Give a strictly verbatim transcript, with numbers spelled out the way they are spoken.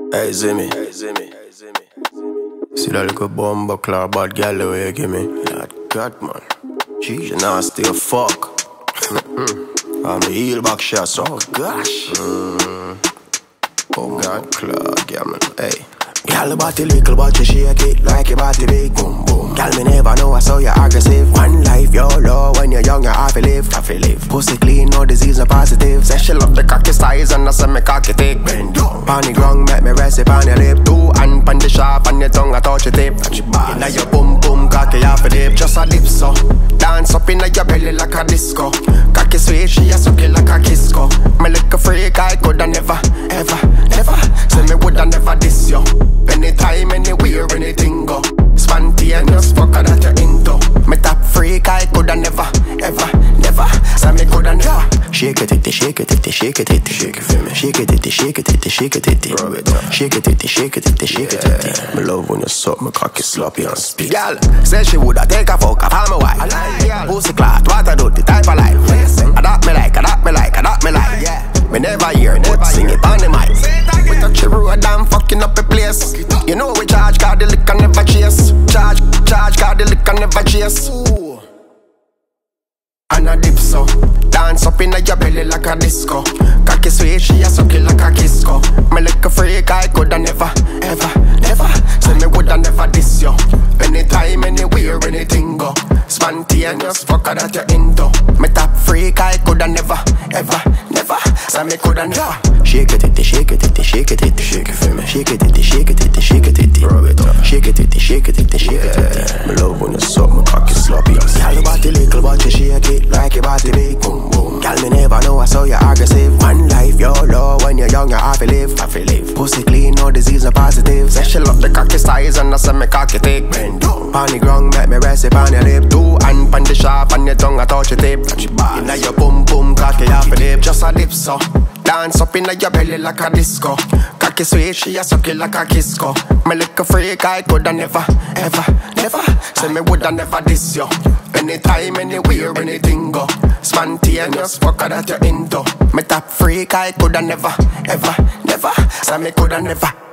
Hey Zimi, hey Zimi, hey Zimi. See that little bumbo claw bad gal the way you give me? That God man, she nasty as fuck. I'm the heel back shot, so oh gosh. Mm. Oh God, claw, yeah man, hey. Girl, body little, but you shake it like your body big. Boom, boom. Girl, me never know I saw you aggressive. One life, YOLO, when you're young, you have to live. Have to live. Pussy clean, no disease, no positive. Say she love the cocky size and I say me cocky thick. Bend down. Pon the ground, make me rest it on your lip. Two hand pon the sharp on your tongue, I touch your tip. Inna your boom, boom, cocky half a dip. Just a dip, so dance up inna your belly like a disco. Cocky sweet, she a suck it like a kisco. Me like a freak, I coulda never, ever, never. Say me woulda never diss you. Anytime, anywhere, anything go. Spontaneous, fucker that you into. Me top freak, I coulda never, ever, never. Say me coulda never. Shake it, it, shake it, it, shake it, it, shake it for me. Shake it, it, shake it, it, shake it, it. Shake it, it, shake it, it, shake it, it. Me love when you suck my cocky sloppy and speak. Girl, say she woulda take a fuck off her my wife. Pussy clot, what I do, the type of life. I that me like, I that me like, I that me like. Yeah. Me never hear, never sing it on the mic. We touch the road, I'm fucking up a place. You know we charge, got the liquor never chase. Charge, charge, got the liquor never chase. Ooh. And a dip so dance up inna your belly like a disco. Cocky sweet, she a suck it like a kisco. Me like a freak, I coulda never, ever, never. Say me woulda never diss you. Anytime, anywhere, anything go. Spontaneous, fucker that you into. Me top freak, I coulda never, ever, never. Say me coulda never. Shake it, it, shake it, it, shake it, it, shake it for me. Shake it, it, shake it, it, shake it, it. Shake it, it, shake it, it, shake it, it. Me love when you suck my cocky sloppy. Girl, your body little, but you shake it like your body big. Boom, boom. Girl, me never know I saw you aggressive. One life, YOLO, when you're young, you have to live. Have to live. Pussy clean, no disease, no positive. Say she love the cocky size and I say me cocky thick. Bend down. Pon the ground, make me rest it on your lip. Two hand pon the sharp on your tongue, I touch your tip. Inna your boom, boom, cocky half a dip. Just a dip, so dance up inna your belly like a disco. Cocky sweet, she a suck it like a kisco. Me like a freak, I coulda never, ever, never. Say me woulda never diss you. Anytime, anywhere, anything go. Spontaneous, fucker that you into. Me top freak, I coulda never, ever, never. Say me coulda never.